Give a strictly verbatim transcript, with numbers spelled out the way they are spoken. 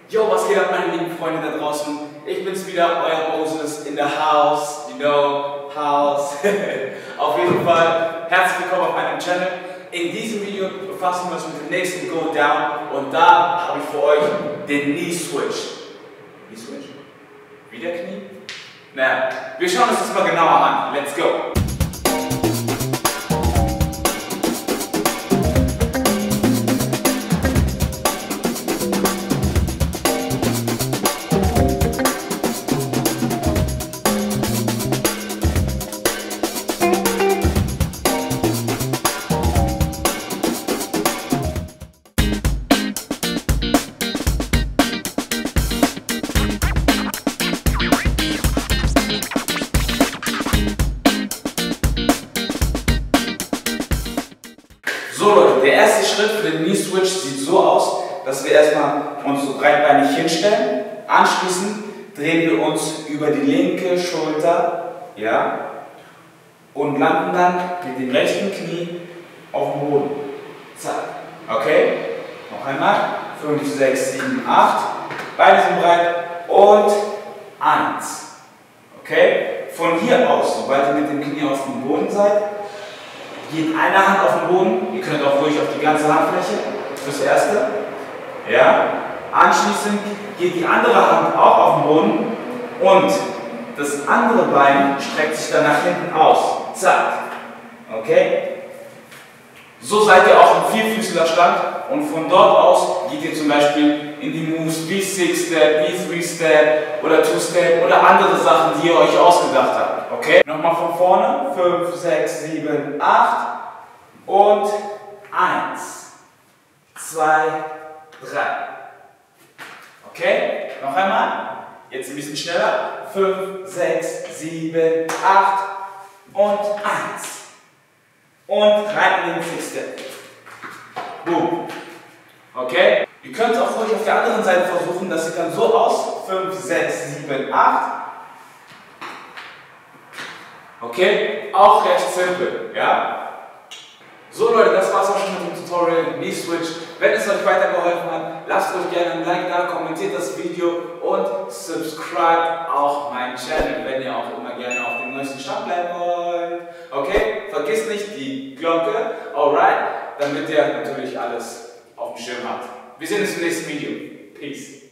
Yo, was geht ab, meine lieben Freunde da draußen? Ich bin's wieder, euer Moses in the house, you know, house. Auf jeden Fall, herzlich willkommen auf meinem Channel. In diesem Video befassen wir uns mit dem nächsten Go Down und da habe ich für euch den Knee Switch. Knee Switch? Wieder Knie? Naja, wir schauen uns das mal genauer an. Let's go! So Leute, der erste Schritt für den Knee Switch sieht so aus, dass wir erstmal uns so breitbeinig hinstellen. Anschließend drehen wir uns über die linke Schulter, ja, und landen dann mit dem rechten Knie auf dem Boden. Zack. Okay? Noch einmal. fünf, sechs, sieben, acht. Beine sind breit. Und eins. Okay? Von hier aus, sobald ihr mit dem Knie auf dem Boden seid, geht eine Hand auf den Boden, ihr könnt auch ruhig auf die ganze Handfläche, fürs Erste. Ja. Anschließend geht die andere Hand auch auf den Boden und das andere Bein streckt sich dann nach hinten aus. Zack. Okay? So seid ihr auch im Vierfüßlerstand und von dort aus geht ihr zum Beispiel in die Moves wie Six Step, wie Three Step oder Two Step oder andere Sachen, die ihr euch ausgedacht habt. Okay? Nochmal von vorne. fünf, sechs, sieben, acht und eins, zwei, drei. Okay? Noch einmal. Jetzt ein bisschen schneller. fünf, sechs, sieben, acht und eins. Und rein in den Six Step. Boom. Okay? Ihr könnt auch ruhig auf der anderen Seite versuchen, das sieht dann so aus. fünf, sechs, sieben, acht. Okay? Auch recht simpel. Ja? So Leute, das war's auch schon mit dem Tutorial Knee Switch. Wenn es euch weitergeholfen hat, lasst euch gerne ein Like da, kommentiert das Video und subscribe auch meinen Channel, wenn ihr auch immer gerne auf dem neuesten Stand bleiben wollt. Okay? Vergisst nicht die Glocke, alright, damit ihr natürlich alles auf dem Schirm habt. Wir sehen uns im nächsten Video. Peace.